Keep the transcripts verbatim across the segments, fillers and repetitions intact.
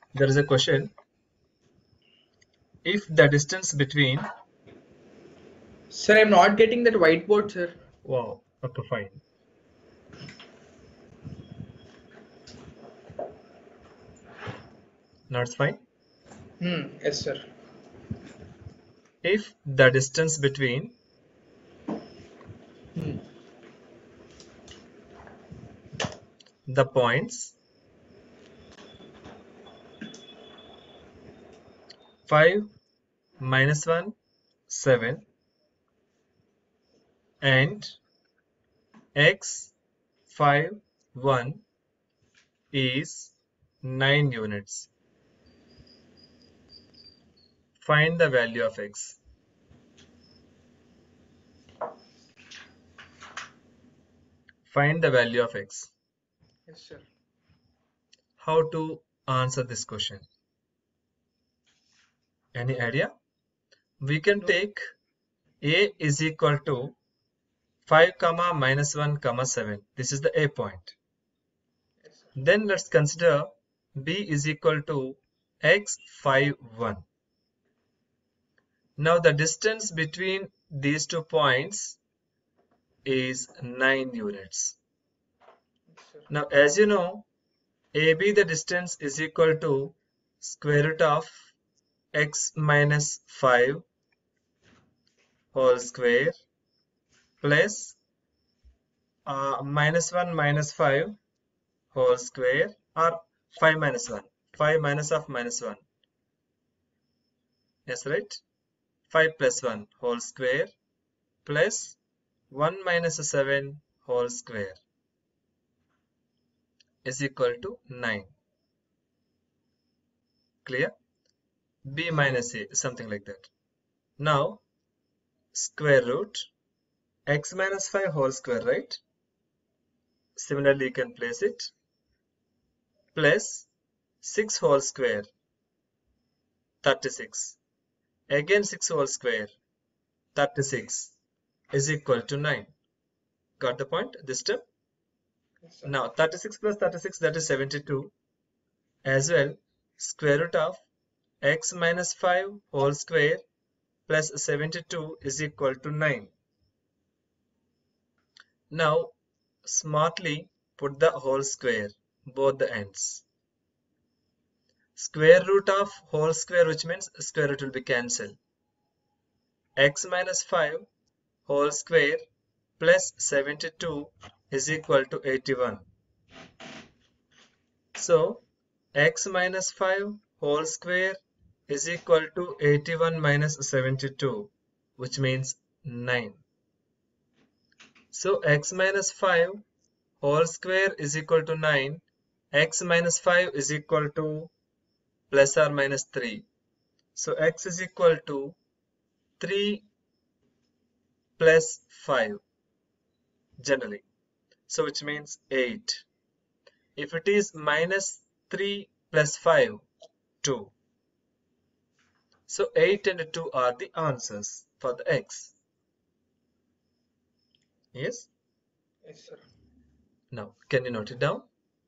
there is a question. If the distance between, Sir, I'm not getting that whiteboard, sir. wow, okay, fine. Now it's fine. Hmm. Yes, sir. If the distance between Hmm. the points five, minus one, seven and x, five, one is nine units, find the value of x. Find the value of x. Yes, sir. How to answer this question? Any idea? We can No. take a is equal to five comma minus one comma seven. This is the a point. Yes, sir. Then let's consider b is equal to x, five, one. Now the distance between these two points is nine units. Yes, sir. Now as you know, A B the distance is equal to square root of x minus five whole square plus uh, minus one minus five whole square, or five minus one. five minus of minus one. Yes, right? five plus one whole square plus one minus seven whole square is equal to nine. Clear? B minus A, something like that. Now, square root x minus five whole square, right? Similarly, you can place it plus six whole square, thirty-six. Again six whole square, thirty-six is equal to nine. Got the point? This step? Yes, sir. Now, thirty-six plus thirty-six, that is seventy-two. As well, square root of x minus five whole square plus seventy-two is equal to nine. Now, smartly put the whole square, both the ends. Square root of whole square, which means square root will be cancelled. X minus five whole square plus seventy-two is equal to eighty-one. So, x minus five whole square is equal to eighty-one minus seventy-two, which means nine. So, x minus five whole square is equal to nine. X minus five is equal to plus or minus three. So, x is equal to three plus five generally. So, which means eight. If it is minus three plus five, two. So, eight and two are the answers for the x. Yes? Yes, sir. Now, can you note it down?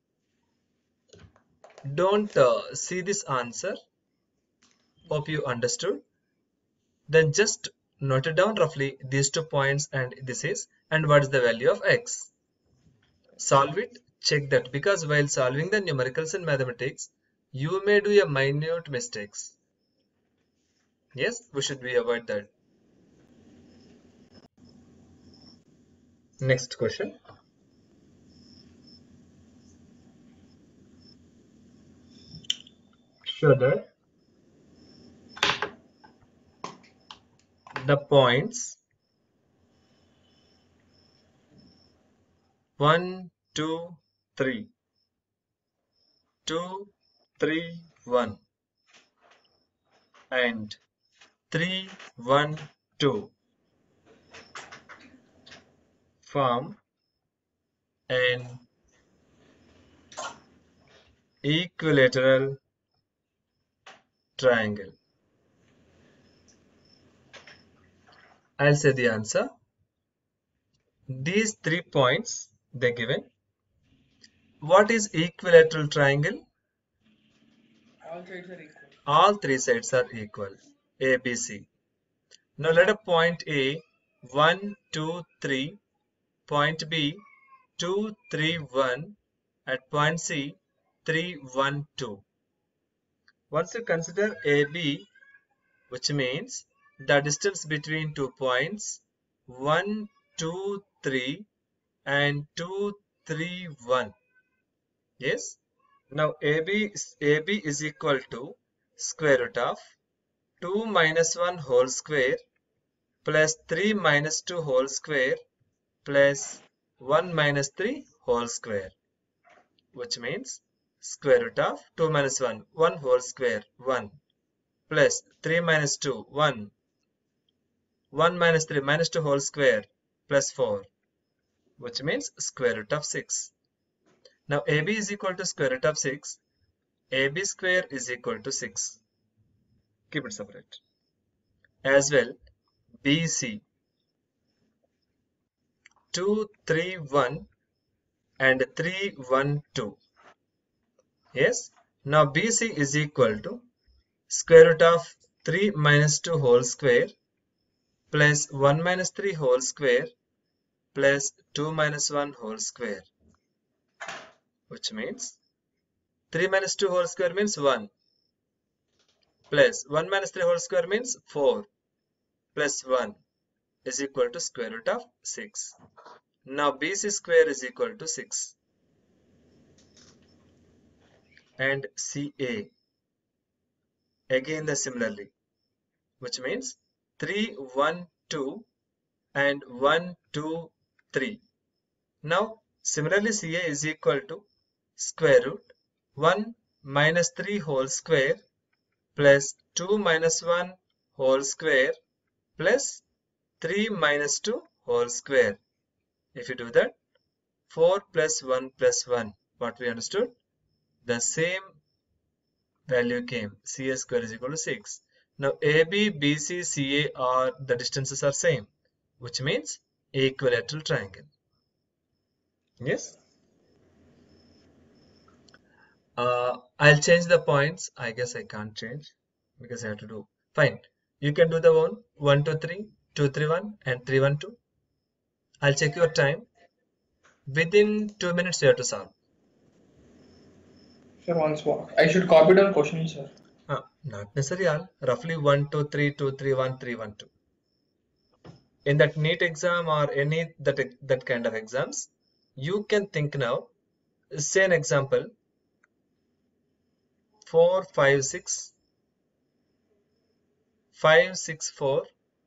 Don't uh, see this answer. Hope you understood. Then just note it down roughly, these two points and this is, and what is the value of x. Solve it, check that, because while solving the numericals in mathematics, you may do a minute mistakes. Yes, we should be avoid that. Next question. Show that the points one, two, three, two, three, one, and three, one, two form an equilateral triangle. I'll say the answer. These three points they given. What is equilateral triangle? All sides are equal. All three sides are equal. A, B, C. Now let a point A one, two, three, point B two, three, one, at point C three, one, two. Once you consider A B, which means the distance between two points one, two, three and two, three, one. Yes? Now A B, A B is equal to square root of two minus one whole square plus three minus two whole square plus one minus three whole square, which means square root of two minus one, one whole square, one, plus three minus two, one, one minus three minus two whole square, plus four, which means square root of six. Now A B is equal to square root of six, A B square is equal to six. Keep it separate. As well, B C, two, three, one and three, one, two. Yes? Now B C is equal to square root of three minus two whole square plus one minus three whole square plus two minus one whole square, which means three minus two whole square means one plus one minus three whole square means four plus one is equal to square root of six. Now B C square is equal to six. And C A again the similarly, which means three, one, two and one, two, three. Now similarly C A is equal to square root one minus three whole square plus two minus one whole square plus three minus two whole square. If you do that, four plus one plus one, what we understood? The same value came. C A square is equal to six. Now A B, B C, C A are the distances are same, which means equilateral triangle. Yes? Uh, I'll change the points. I guess I can't change because I have to do. Fine. You can do the one, one, two, three, two, three, one, and three, one, two. I'll check your time. Within two minutes, you have to solve. Sir, once more. I should copy down questions, sir. Uh, not necessarily all. Roughly one, two, three, two, three, one, three, one, two. In that NEET exam or any that that kind of exams, you can think now. Say an example. Four, five, six, five, six, four,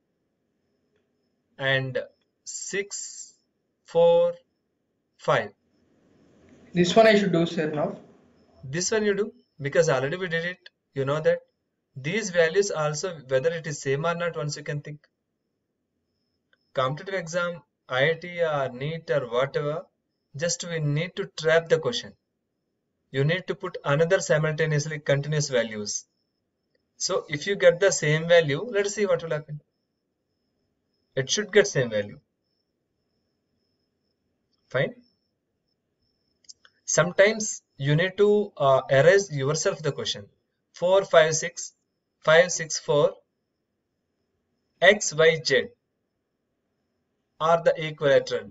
and six, four, five. This one I should do, sir, now. This one you do because already we did it. You know that these values also, whether it is same or not, once you can think. Competitive exam, I I T or NEET or whatever, just we need to trap the question. You need to put another simultaneously continuous values. So if you get the same value, let's see what will happen. It should get same value. Fine. Sometimes you need to uh, erase yourself the question. four, five, six, five, six, four, x, y, z are the equilateral.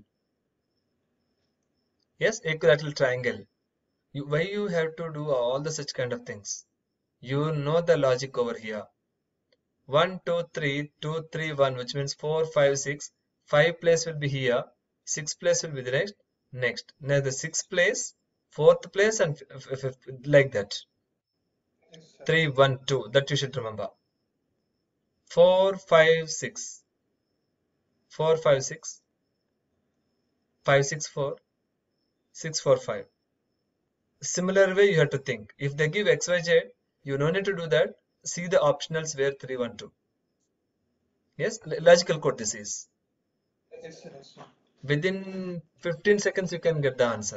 Yes, equilateral triangle. You, why you have to do all the such kind of things? You know the logic over here. one, two, three, two, three, one, which means four, five, six. five place will be here. six place will be the next. Next. Now the sixth place, fourth place, and fifth, like that. Yes, sir. three, one, two. That you should remember. four, five, six. four, five, six. five, six, four. six, four, five. Similar way you have to think. If they give X Y Z, you don't need to do that. See the optionals where three, one, two. Yes, logical code this is. Yes, sir. Yes, sir. Within fifteen seconds you can get the answer.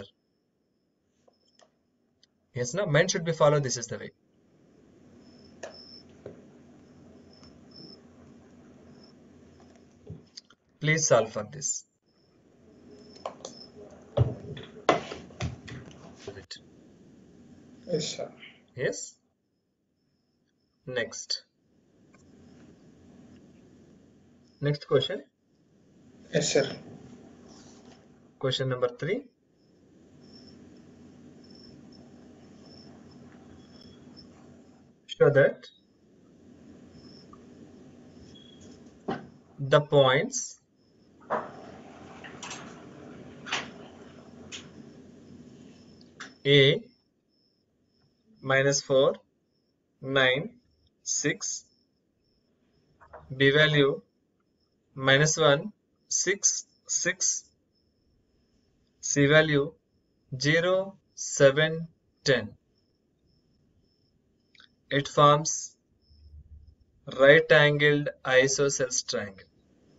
Yes, no, mind should be followed. This is the way. Please solve for this. Yes, sir. Yes. Next. Next question. Yes, sir. Question number three. Show that the points A minus four, nine, six, B value minus one, six, six, C value zero, seven, ten. It forms right-angled isosceles triangle.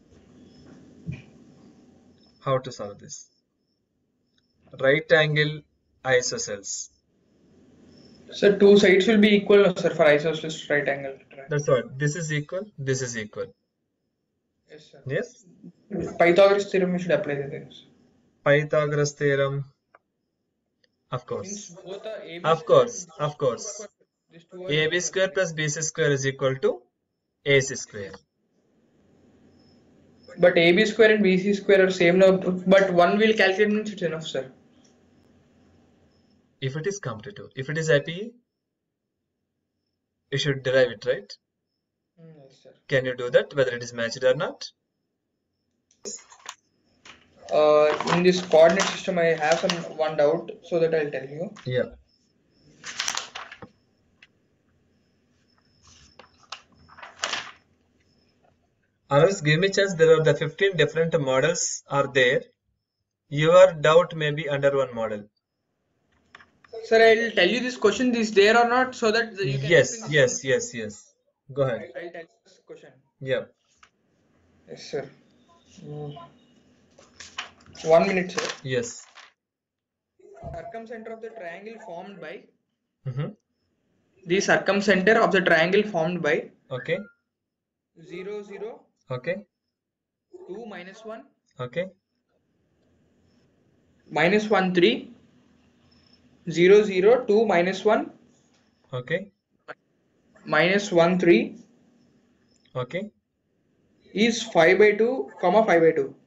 How to solve this? Right-angle isosceles. Sir, two sides will be equal, no, sir, for isosceles right angle triangle. That's what. This is equal. This is equal. Yes, sir. Yes. Pythagoras theorem we should apply the things. Pythagoras theorem. Of Means course. both are A B Of square and course. B C Of square. course. These two are A B equal. square plus B C square is equal to A C square. But A B square and B C square are same now. But one will calculate means it's enough, sir. If it is competitive, if it is I P E, you should derive it, right? Mm, yes, sir. Can you do that, whether it is matched or not? Uh, in this coordinate system, I have some one doubt, so that I'll tell you. Yeah. Or else give me chance, there are the fifteen different models are there. Your doubt may be under one model. Sir, I'll tell you this question is there or not, so that you can Yes, explain this yes, one. yes, yes. Go ahead. I'll tell you this question. Yeah. Yes, sir. Mm. One minute, sir. Yes. Circumcenter of the triangle formed by Mm-hmm. the circumcenter of the triangle formed by Okay. zero, zero, Okay. two, minus one, Okay. minus one, three, zero, zero, two, minus one, Okay. minus one, three Okay. is five by two, comma five by two.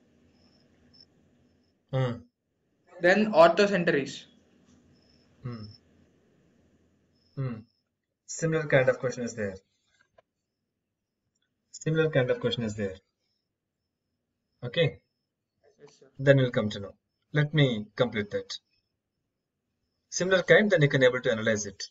Mm. Then orthocenter is. Mm. Mm. Similar kind of question is there. Similar kind of question is there. Okay. Yes, sir. Then you'll come to know. Let me complete that. Similar kind, then you can able to analyze it.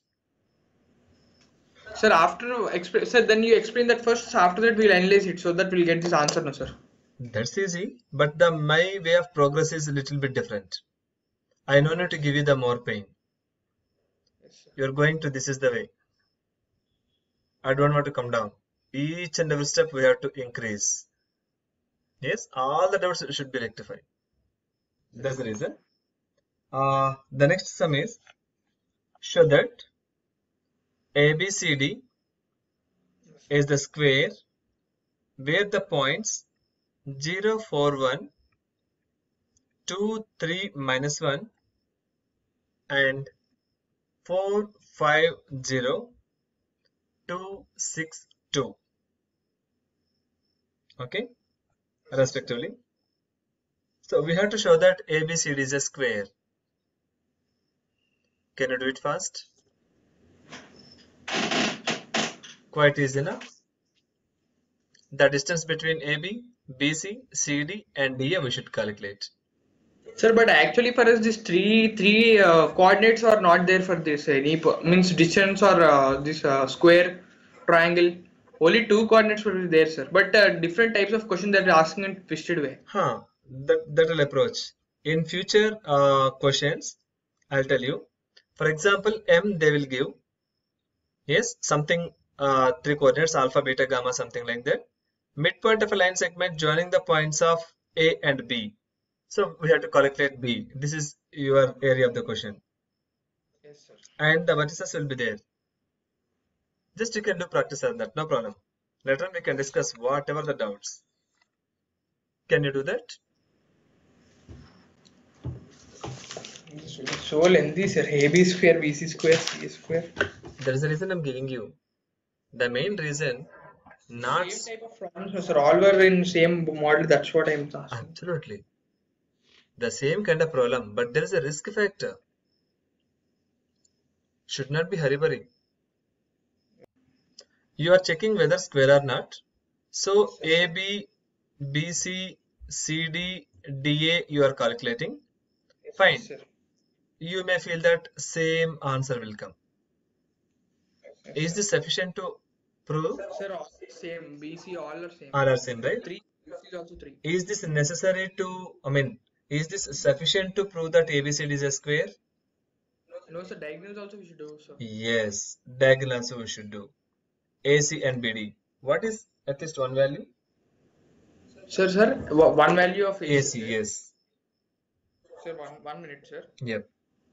Sir, after exp sir, then you explain that first. So after that, we'll analyze it so that we'll get this answer, no, sir. That's easy, but the my way of progress is a little bit different. I no need to give you the more pain. Yes, sir. You're going to, this is the way. I don't want to come down. Each and every step we have to increase. Yes, all the doubts should be rectified. That's the reason. Uh, the next sum is, show that A B C D is the square where the points zero, four, one, two, three, minus one and four, five, zero, two, six, two. Okay, respectively. So we have to show that A B C D is a square. Can you do it fast? Quite easy enough. The distance between A B, B C, C D and D A we should calculate. Sir, but actually for us, these three three uh, coordinates are not there for this. Any means distance or uh, this uh, square, triangle. Only two coordinates will be there, sir. But uh, different types of question that are asking in twisted way. Huh, that, that will approach. In future uh, questions, I'll tell you. For example, M they will give, yes, something uh, three coordinates, alpha, beta, gamma, something like that. Midpoint of a line segment joining the points of A and B. So we have to calculate B. This is your area of the question. Yes, sir. And the vertices will be there. Just you can do practice on that, no problem. Later on we can discuss whatever the doubts. Can you do that? So lengthy, sir. A B square, B C square, C square. There is a reason I'm giving you. The main reason not Same type of problems, sir. All were in same model. That's what I'm asking. absolutely the same kind of problem, but there is a risk factor. Should not be hurry burry. You are checking whether square or not. So Yes, A, sir. B, B, C, C, D, D, A you are calculating. Yes, Fine. sir. You may feel that same answer will come. Yes, Is sir. this sufficient to prove? Sir, all same. B C all are same. All are same, Even right? three. This is also three. Is this necessary to, I mean, is this sufficient to prove that A B C D is a square? No, sir. Diagonals also we should do, sir. Yes, diagonal also we should do. A C and B D. What is at least one value? Sir, sir. One value of A C, A C, sir. yes. Sir, one one minute, sir. Yep.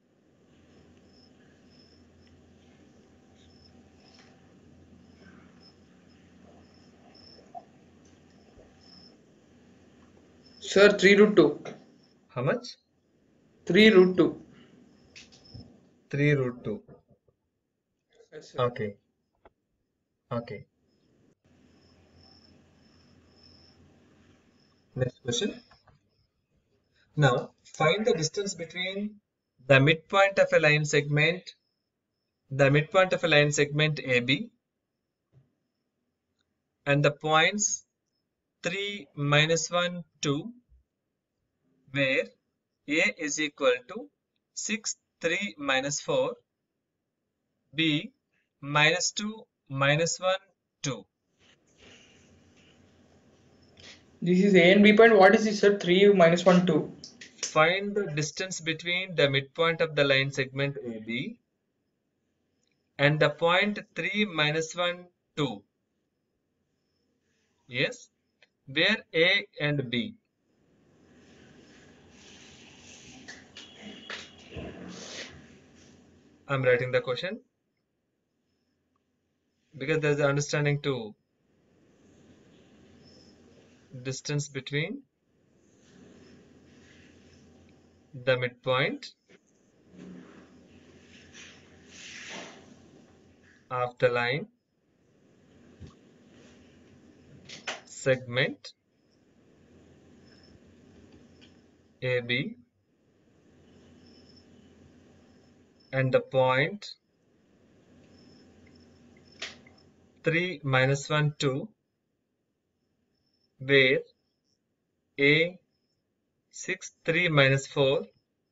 Sir, three root two. How much? Three root two. three root two. Yes, sir. Okay. Okay. Next question. Now, find the distance between the midpoint of a line segment, the midpoint of a line segment A B, and the points three, minus one, two, where A is equal to six, three, minus four, B, minus two, minus one, two. This is A and B point. What is this, sir? three minus one, two. Find the distance between the midpoint of the line segment A B and the point three, minus one, two. Yes, where A and B. I'm writing the question because there's an understanding to distance between the midpoint of the line segment A B and the point three, minus one, two, where A six, three, minus four,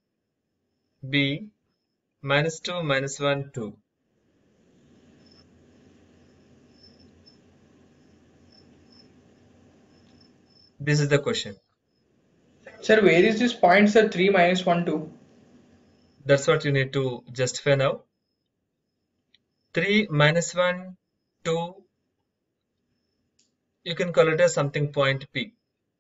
B minus two, minus one, two. This is the question. Sir, where is this point, sir? three minus one, two. That's what you need to justify now. three minus one, two, you can call it as something point P.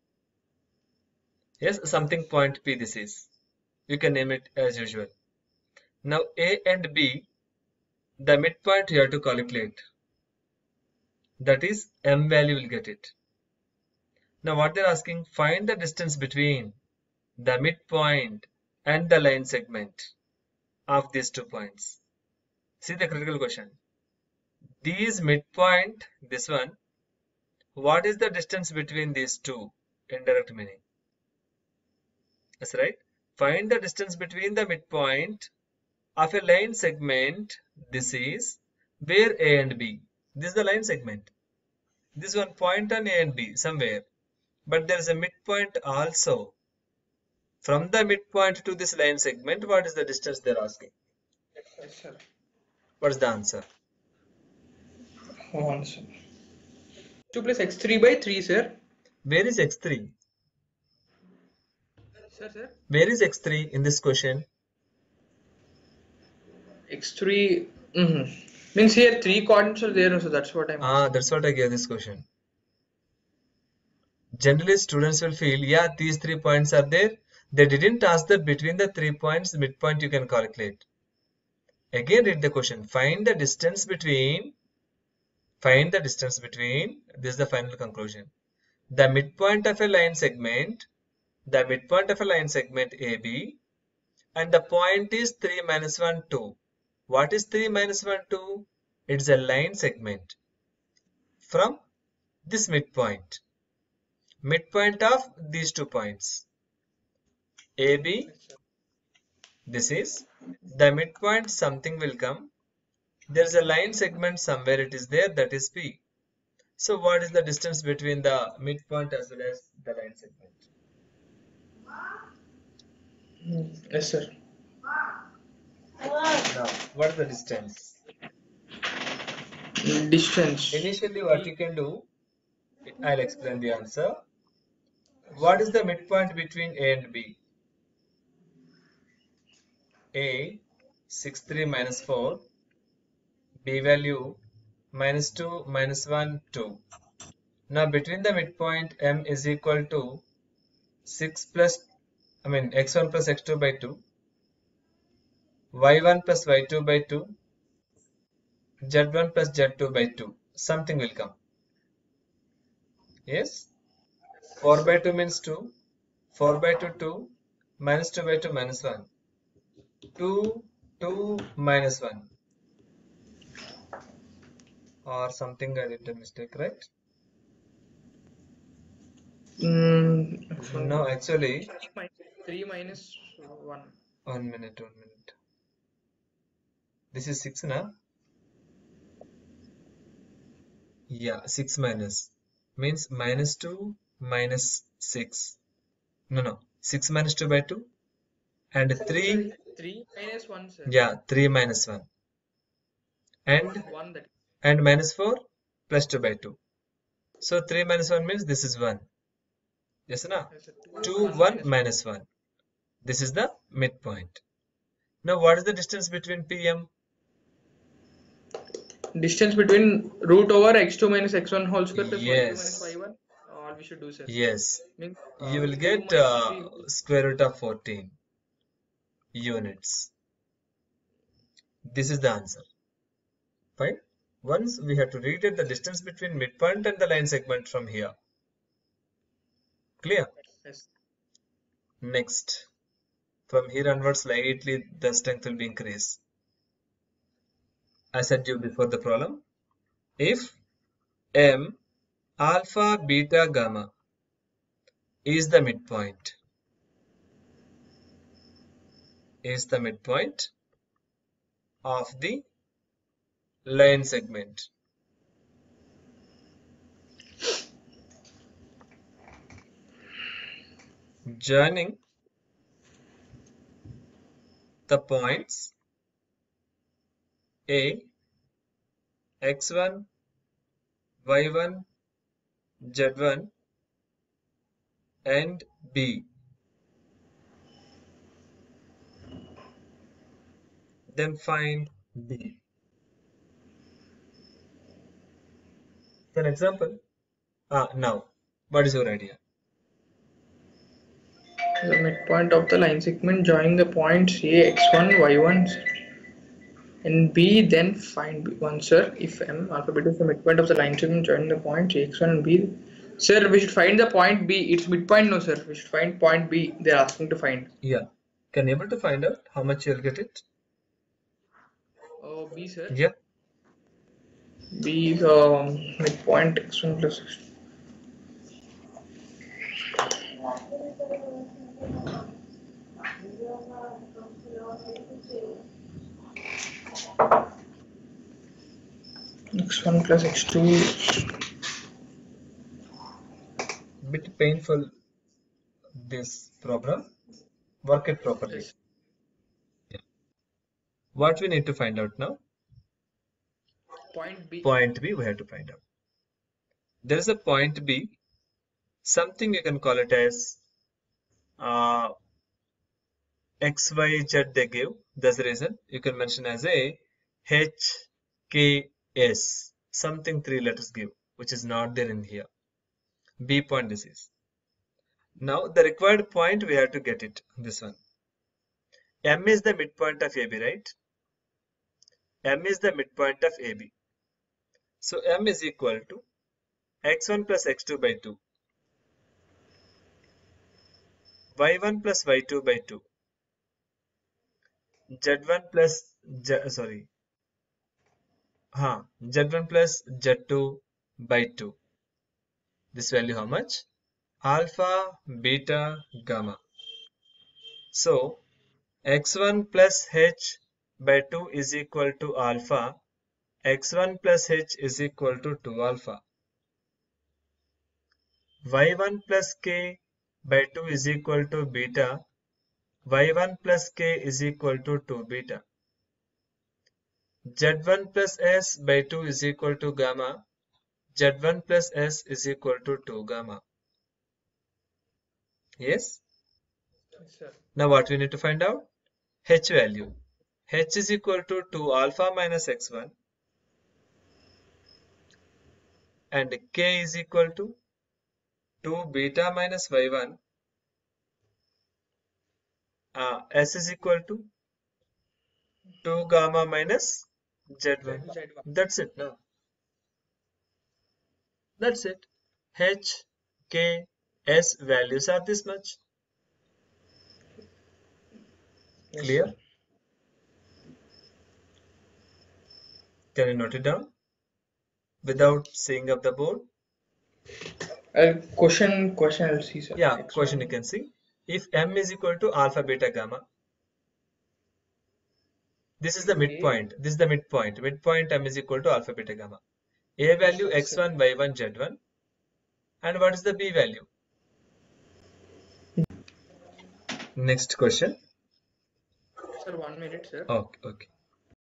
Yes, something point P this is. You can name it as usual. Now A and B, the midpoint you have to calculate. That is M value will get it. Now what they're asking, find the distance between the midpoint and the line segment of these two points. See the critical question. These midpoint, this one, what is the distance between these two? Indirect meaning. That's right. Find the distance between the midpoint of a line segment. This is where A and B. This is the line segment. This one point on A and B somewhere. But there is a midpoint also. From the midpoint to this line segment, what is the distance they're asking? Yes, sir. What is the answer? One, sir. two plus x three by three, sir. Where is x three? Sir, sir. Where is x three in this question? x three. Mm-hmm. Means here three coordinates are there, so that's what I'm Ah, asking. that's what I gave this question. Generally, students will feel, yeah, these three points are there. They didn't ask that between the three points, midpoint you can calculate. Again, read the question. Find the distance between, find the distance between, this is the final conclusion. The midpoint of a line segment, the midpoint of a line segment A B, and the point is three minus one, two. What is three minus one, two? It's a line segment. from this midpoint. Midpoint of these two points. A B, Yes, sir. this is the midpoint, something will come. There's a line segment somewhere it is there, that is P. So what is the distance between the midpoint as well as the line segment? Mm, yes, sir. Now, what is the distance? Distance. Initially, what P. you can do, I'll explain the answer. What is the midpoint between A and B? A, six, three minus four. B value, minus two, minus one, two. Now, between the midpoint, M is equal to six plus, I mean, x one plus x two by two, y one plus y two by two, z one plus z two by two. Something will come. Yes? Yes, four by sir. two means two. four by two, two. Minus two by two, minus one. two, two, minus one. Or something I did a mistake, right? Mm, X one. No, actually, three minus three minus one. one minute, one minute. This is six, na? Yeah, six minus. Means minus two, minus six. No, no. six minus two by two. And Sir, three, three minus one, sir. yeah, three minus one. And one that. and minus four plus two by two. So three minus one means this is one. Yes, na? Yes, sir. two, two, one one minus one. minus one. This is the midpoint. Now, what is the distance between P M? Distance between root over x two minus x one whole square plus y two minus Yes, y one. All we should do, sir. yes. Means You uh, will two get minus uh, three. square root of fourteen units. This is the answer. Fine. Once we have to read the distance between midpoint and the line segment from here. Clear? Yes. Next. From here onwards, slightly the strength will be increased. I said you before the problem. If M alpha beta gamma is the midpoint, is the midpoint of the line segment. Joining the points A, x one, y one, z one and B. Then find B. An example. Ah, now, what is your idea? The midpoint of the line segment joining the points A, x one, y one, and B, then find B one, sir. If M alpha beta is the midpoint of the line segment joining the points A, x one, and B, sir, we should find the point B. It's midpoint, no, sir. We should find point B. They're asking to find. Yeah. Can you able to find out how much you'll get it? Oh, B, sir. Yeah. B, um, midpoint x one plus x two. x one plus x two. Bit painful this problem. Work it properly. Yes. Yeah. What we need to find out now? Point B. Point B we have to find out. There is a point B. Something you can call it as uh, X, Y, Z they give. That's the reason you can mention as a H, K, S. Something three letters give, which is not there in here. B point this is. Now the required point we have to get it. This one. M is the midpoint of A B, right? M is the midpoint of A B. So M is equal to x one plus x two by two, y one plus y two by two, z one plus z, sorry, huh, z one plus z two by two. This value how much? Alpha, beta, gamma. So x one plus h by two is equal to alpha. x one plus h is equal to two alpha. y one plus k by two is equal to beta. y one plus k is equal to two beta. z one plus s by two is equal to gamma. z one plus s is equal to two gamma. Yes? Yes, sir. Now what we need to find out? H value. H is equal to two alpha minus x one and k is equal to two beta minus y one. Uh, S is equal to two gamma minus z one. Z one. That's it now. That's it. H, K, S values are this much. Yes, sir. Clear? Can you note it down without seeing up the board? Uh, question, question, I'll see, sir. Yeah, Next question you one. can see. If M is equal to alpha, beta, gamma, this is the Okay. midpoint. This is the midpoint. Midpoint M is equal to alpha, beta, gamma. A value Yes, x sir. one, y one, z one. And what is the B value? Next question. Sir, one minute, sir. Okay, okay.